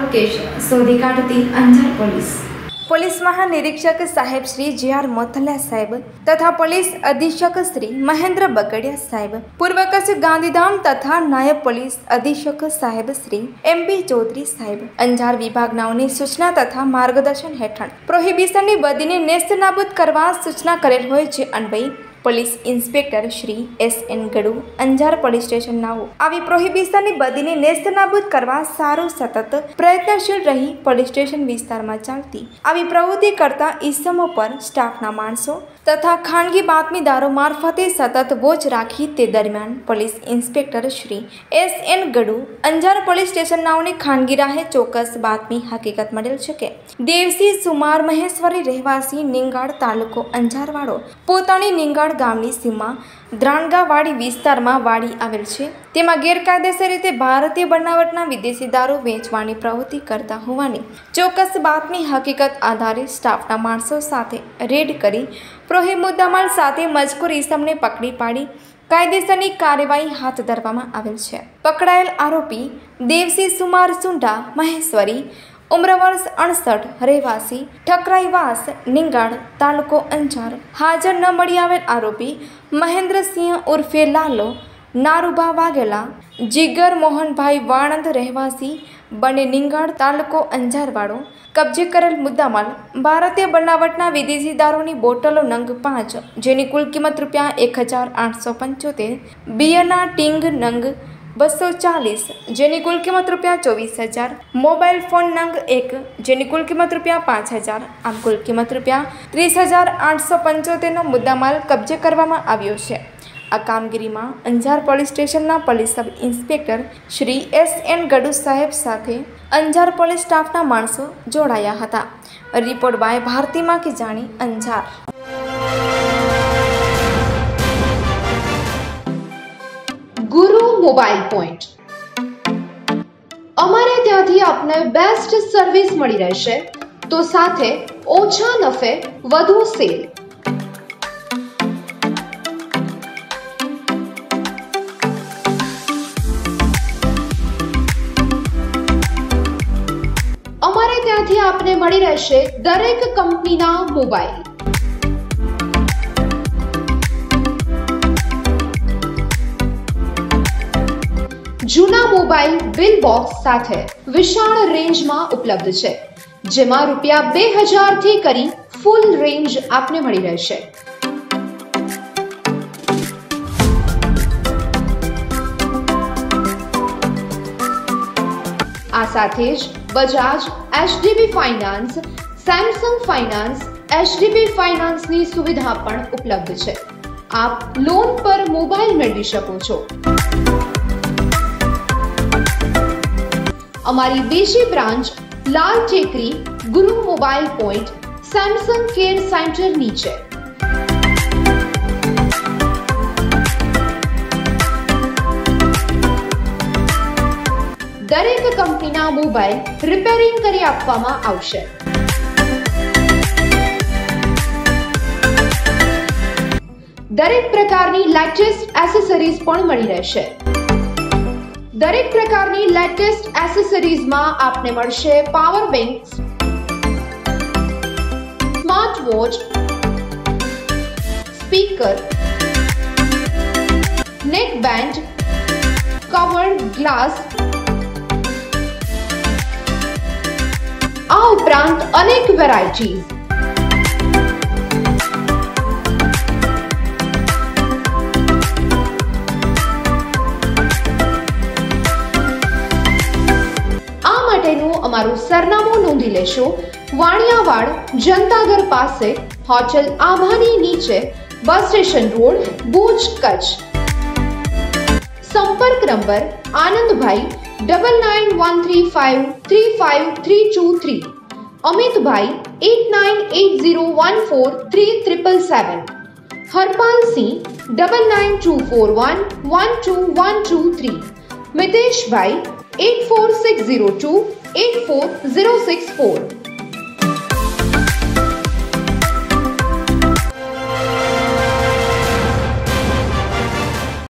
Case શોધી કાઢતી Anjar police મહાનિરીક્ષક સાહેબ શ્રી જે.આર. મોથલિયા સાહેબ તથા પોલીસ અધિક્ષક શ્રી મહેન્દ્ર બગડિયા સાહેબ, પૂર્વ કચ્છ ગાંધીધામ તથા નાયબ પોલીસ અધિક્ષક સાહેબ શ્રી એમ.પી. ચૌધરી સાહેબ, અંજાર વિભાગનાઓની સૂચના તથા માર્ગદર્શન હેઠળ પ્રોહિબિશનની બદીને નેસ્તનાબૂદ કરવા સૂચના કરેલ હોય છે અન્વયે police inspector Shri SN. Gadu, Anjar police station નાઓ આવી પ્રોહિબિશનની બદીને નેસ્તનાબૂદ કરવા સારું સતત પ્રયત્નશીલ રહી પોલીસ સ્ટેશન વિસ્તારમાં ચાલતી આવી પ્રવૃત્તિ કરતા ઈસમો પર સ્ટાફના માણસો તથા ખાનગી બાતમીદારો મારફતે સતત વોચ રાખી તે દરમિયાન police inspector Shri SN. Gadu, Anjar police station નાઓને ખાનગી રાહે ચોક્કસ બાતમી હકીકત મળેલ છે કે દેવસિંહ સુમાર મહેશ્વરી રહેવાસી નિંગાળ તાલુકો અંજારવાળો પોતાની નિંગાળ ગામની સીમા દ્રાણગાવાડી વિસ્તારમાં વાડી આવેલ છે, તેમાં ગેરકાયદેસર રીતે ભારતીય બનાવટના વિદેશી દારૂ વેચવાની પ્રવૃત્તિ કરતા હોવાની ચોક્કસ બાતમી હકીકત આધારે સ્ટાફના માણસો સાથે રેડ કરી પ્રોહિબ મુદ્દામાલ સાથે મજકૂર ઈસમને પકડી પાડી કાયદેસરની કાર્યવાહી હાથ ધરવામાં આવેલ છે. પકડાયેલ આરોપી દેવસિંહ સુમાર સુંઢા મહેશ્વરી, ઉમ્ર વર્ષ 68, રહેવાસી ઠકરાઈવાસ, નિંગાળ, તાલુકો અંજાર, હાજર ન મળી આવેલ આરોપી મહેન્દ્રસિંહ ઉર્ફે લાલો નારુભા વાઘેલા, જીગર મોહનભાઈ વાણંદ, રહેવાસી બને નિંગાળ, તાલુકો અંજારવાળો, કબજે કરેલ મુદ્દામાલ ભારતીય બનાવટના વિદેશી દારૂની બોટલો નંગ 5, જેની કુલ કિંમત ₹1,875, બિયરના ટીંગ નંગ 240, જેની કુલ કિંમત ₹24,000, મોબાઈલ ફોન નંગ 1, જેની કુલ કિંમત ₹5,000, આમ કુલ કિંમત ₹30,875નો મુદ્દામાલ કબજે કરવામાં આવ્યો છે. આ કામગીરીમાં અંજાર પોલીસ સ્ટેશનના police sub inspector Shri SN. Gadu સાહેબ સાથે અંજાર પોલીસ સ્ટાફના માણસો જોડાયા હતા. Report by Bharati Makhijani, Anjar. Guru mobile point, અમારે ત્યાંથી આપને બેસ્ટ સર્વિસ મળી રહેશે, તો સાથે ઓછા નફે વધુ સેલ. અમારે ત્યાંથી આપને મળી રહેશે દરેક કંપનીના મોબાઈલ. જૂના મોબાઈલ બિલ બોક્સ સાથે વિશાળ રેન્જમાં ઉપલબ્ધ છે, જેમાં ₹2000 થી કરી ફૂલ રેન્જ આપને મળી રહેશે. આ સાથે જ Bajaj, HDB finance, Samsung finance, HDB ફાઇનાન્સની સુવિધા પણ ઉપલબ્ધ છે. આપ લોન પર મોબાઈલ મેળવી શકો છો. અમારી બીજી branch Lal Tekri Guru mobile point Samsung care centre નીચે. દરેક કંપનીના મોબાઈલ રિપેરિંગ કરી આપવામાં આવશે. દરેક પ્રકારની લેટેસ્ટ એસેસરીઝ પણ મળી રહેશે. દરેક પ્રકારની લેટેસ્ટ એસેસરીઝમાં આપને મળશે power bank, smart watch, speaker, neck band, covered glass, આ ઉપરાંત અનેક વેરાયટીઝ. અમારું સરનામું નોંધી લેશો. વાણિયાવાડ, જનતાઘર પાસે, હોટેલ આભાની નીચે, bus station road, Bhuj, Kutch. સંપર્ક નંબર આનંદભાઈ 9913535323, અમિતભાઈ 8980143777, હરપાલસિંહ 9924112123, મિતેશભાઈ 84602 84064.